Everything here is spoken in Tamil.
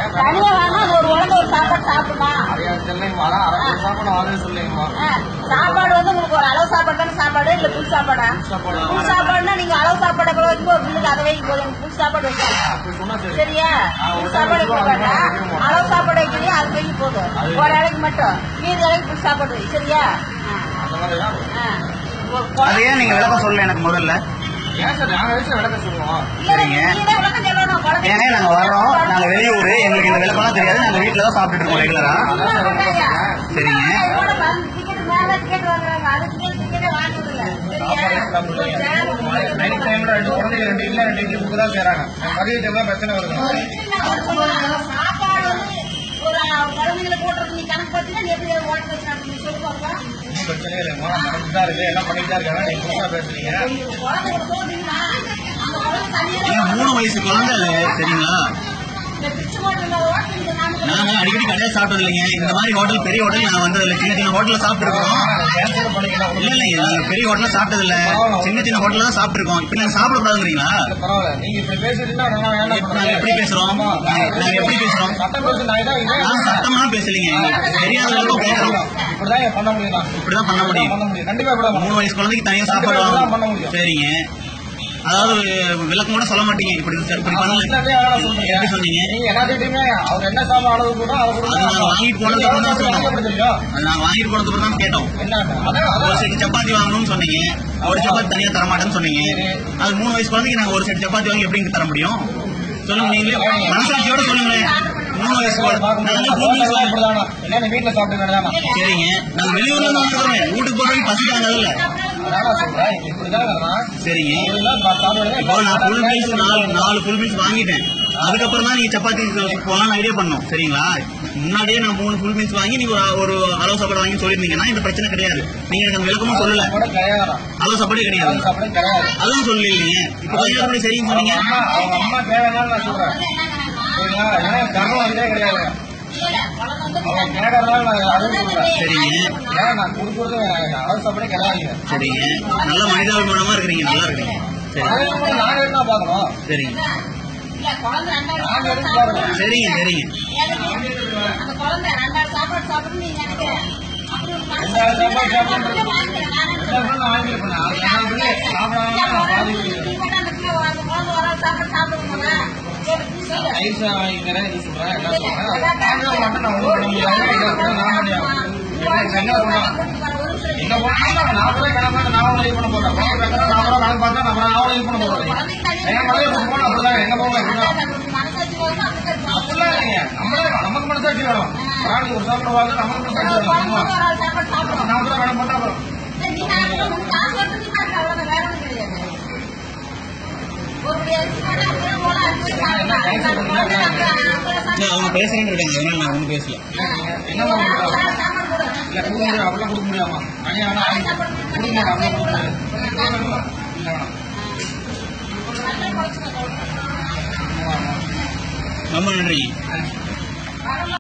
தனியா வேணா ஒரு உடம்பு ஒரு சாப்பாடு சாப்பிடலாம். சாப்பாடு வந்து உங்களுக்கு ஒரு அளவு சாப்பாடு தானே சாப்பாடு இல்ல புல் சாப்பாடா? புல் சாப்பாடுனா நீங்க அளவு சாப்பாடு வைக்கும் ஒரு பில்லுக்கு அதை வைக்கும் போது புல் சாப்பாடு வைக்கலாம். சரியா? புல் சாப்பாடு வைக்க வேண்டாம். அளவு சாப்பாடு வைக்கிறீங்க அது வைக்க போதும். ஒரு இலைக்கு மட்டும் மீதி இலைக்கு புல் சாப்பாடு வை. சரியா? அதையே நீங்க விளக்கம் சொல்லல எனக்கு முதல்ல. சரிங்க, ஏன்னா நாங்க வர்றோம், நாங்க வெளியூர், எங்களுக்கு இந்த விளக்கம்லாம் தெரியாது, நாங்க வீட்டுல தான் சாப்பிட்டு இருக்கோம் ரெகுலரா. சரிங்க, மூணு வயசு குழந்தை சரிங்களா? நாங்க அடிக்கடி கடையில சாப்பிட்டது இல்லைங்க. இந்த மாதிரி ஹோட்டல் பெரிய ஹோட்டல் நாங்க வந்தது இல்லை. சின்ன சின்ன ஹோட்டல்ல சாப்பிட்டுருக்கோம். இல்ல இல்லைங்க, நாங்க பெரிய ஹோட்டல்ல சாப்பிட்டது இல்ல, சின்ன சின்ன ஹோட்டல்ல தான் சாப்பிட்டுருக்கோம். இப்ப நாங்க சாப்பிடக்கூடாதுங்களா? நாங்க எப்படி பேசுறோம்? நாங்க எப்படி பேசுறோம்? நாங்க சத்தம்லாம் பேசலீங்க, தெரியாத அளவுக்கு கேட்கறோம். இப்படிதான் பண்ண முடியும். 3 வயசு குழந்தைக்கு தனியா சாப்பாடு. சரிங்க, அதாவது விளக்கம் கூட சொல்ல மாட்டீங்க. இப்படி பண்ணல எப்படி சொன்னீங்க? வாங்கிட்டு போனதுக்கு நாங்க வாங்கிட்டு போனதுக்கு தான் கேட்டோம். ஒரு செட் சப்பாத்தி வாங்கணும்னு சொன்னீங்க, ஒரு சப்பாத்தி தனியா தரமாட்டேன்னு சொன்னீங்க. அது 3 வயசு குழந்தைக்கு நாங்க ஒரு செட் சப்பாத்தி வாங்கி எப்படி தர முடியும் சொல்லுங்க? நீங்களே மனசாட்சியோட சொல்லுங்களேன். 3 வயசு சரிங்க, நாங்க வெளியூர்ல இருந்து வாங்குறோம், வீட்டுக்கு போறவங்க பசிக்காங்க இல்ல. சரிங்க, இப்போ நான் ஃபுல் மீல்ஸ் 4 ஃபுல் மீல்ஸ் வாங்கிட்டேன். அதுக்கப்புறம் தான் நீங்க சப்பாத்தி போலான்னு ஐடியா பண்ணோம். சரிங்களா? முன்னாடியே நான் 3 ஃபுல் மீல்ஸ் வாங்கி நீங்க ஒரு அளவு சாப்பாடு வாங்கி சொல்லிருந்தீங்கன்னா இந்த பிரச்சனை கிடையாது. நீங்க எனக்கு விளக்கமும் சொல்லல, அளவு சாப்பாடு கிடையாது, அதுவும் சொல்லலீங்க. இப்போ எப்படி சரின்னு சொன்னீங்க? சரிங்க, நல்ல மனிதாபிமானமா இருக்கிறீங்க, நல்லா இருக்கிறீங்க. சரிங்க சரிங்க சரிங்க நமக்கு மனசாட்சி வேணும். ஒரு சாப்பிடுவாங்க, நமக்கு அவங்க பேசுறேன்னு நான் ஒன்றும் பேசல. அவ்வளோ கொடுக்க முடியாமா? ரொம்ப நன்றி.